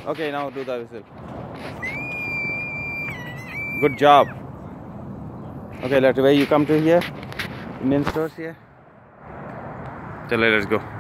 Okay, now do the whistle. Good job. Okay, let's wait. You come to here. Indian stores here. So let's go.